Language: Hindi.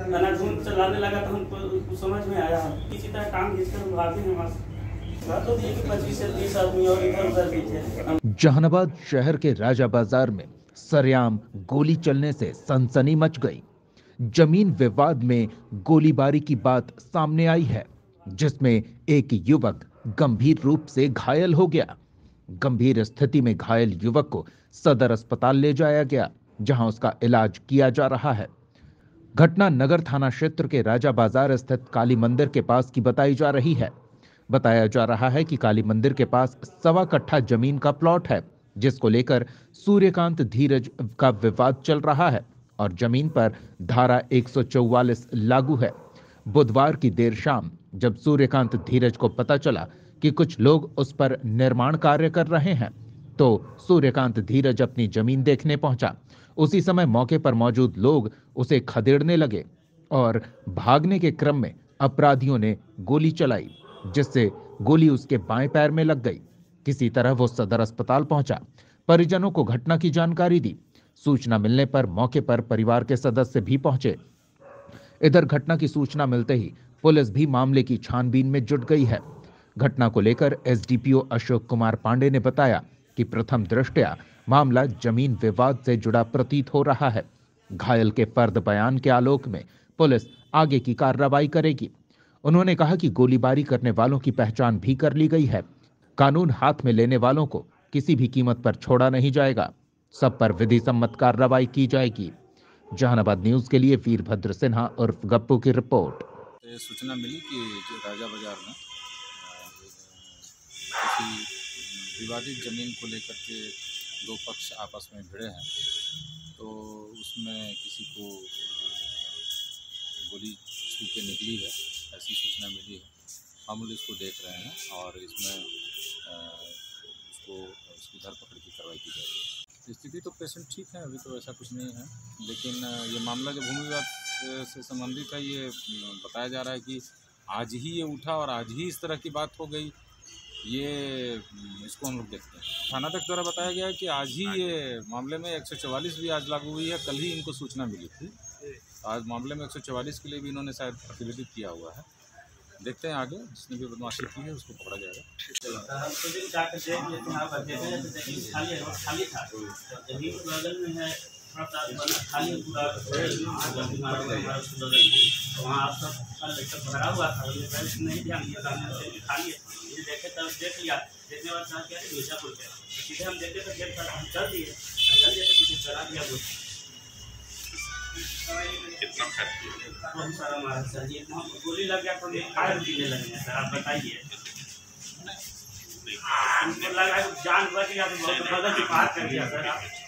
खाना ढूंढ चलाने लगा तो हमको समझ में आया किसी तरह टांग खींचकर भागे हैं वहाँ से। तो दिए कि 25 से 30 आदमी और इधर उधर भी थे। जहानाबाद शहर के राजा बाजार में सरेआम गोली चलने से सनसनी मच गई। जमीन विवाद में गोलीबारी की बात सामने आई है, जिसमें एक युवक गंभीर रूप से घायल हो गया। गंभीर स्थिति में घायल युवक को सदर अस्पताल ले जाया गया, जहां उसका इलाज किया जा रहा है। घटना नगर थाना क्षेत्र के राजा बाजार स्थित काली मंदिर के पास की बताई जा रही है। बताया जा रहा है कि काली मंदिर के पास 1.25 कट्ठा जमीन का प्लॉट है, जिसको लेकर सूर्यकांत धीरज का विवाद चल रहा है और जमीन पर धारा 144 लागू है। बुधवार की देर शाम जब सूर्यकांत धीरज को पता चला कि कुछ लोग उस पर निर्माण कार्य कर रहे हैं, तो सूर्यकांत धीरज अपनी जमीन देखने पहुंचा। उसी समय मौके पर मौजूद लोग उसे खदेड़ने लगे और भागने के क्रम में अपराधियों ने गोली चलाई, जिससे गोली उसके बाएं पैर में लग गई। किसी तरह वो सदर अस्पताल पहुंचा, परिजनों को घटना की जानकारी दी। सूचना मिलने पर मौके पर परिवार के सदस्य भी पहुंचे। इधर घटना की सूचना मिलते ही पुलिस भी मामले की छानबीन में जुट गई है। घटना को लेकर एसडीपीओ अशोक कुमार पांडे ने बताया कि प्रथम दृष्टया मामला जमीन विवाद से जुड़ा प्रतीत हो रहा है। घायल के फर्द बयान के आलोक में पुलिस आगे की कार्रवाई करेगी। उन्होंने कहा कि गोलीबारी करने वालों की पहचान भी कर ली गई है। कानून हाथ में लेने वालों को किसी भी कीमत पर छोड़ा नहीं जाएगा। सब पर विधि सम्मत कार्रवाई की जाएगी। जहानाबाद न्यूज के लिए वीरभद्र सिन्हा उर्फ गप्पू की रिपोर्ट। सूचना मिली कि राजा बाजार में किसी विवादित जमीन को लेकर के दो पक्ष आपस में भिड़े हैं, तो उसमें किसी को गोली छू के निकली है, ऐसी सूचना मिली है। हम लोग इसको देख रहे हैं और इसमें उसकी धरपकड़ की कार्रवाई की जाएगी। स्थिति तो पेशेंट ठीक है, अभी तो ऐसा कुछ नहीं है, लेकिन ये मामला जो भूमि विवाद से संबंधित है, ये बताया जा रहा है कि आज ही ये उठा और आज ही इस तरह की बात हो गई। ये इसको हम लोग देखते हैं। थाना तक द्वारा बताया गया है कि आज ही ये मामले में 144 भी आज लागू हुई है। कल ही इनको सूचना मिली थी, आज मामले में 144 के लिए भी इन्होंने शायद प्रतिवेदित किया हुआ है। देखते हैं आगे, जिसने भी बदमाशी की है उसको पकड़ा जाएगा। वहाँ आप सब भरा हुआ था, नहीं ध्यान दिया, देखे तब देख लिया, देखने बाद कहा क्या दूसरा बोलते सीधे हम देखे तो गेट पर हम चल दिए तो पीछे चला दिया। बहुत सारा मारा सर जी, गोली लग गया तो फायर गिरने लगे सर। आप बताइए, हमको लगा जान बच गया तो बहुत बदल पार कर दिया सर।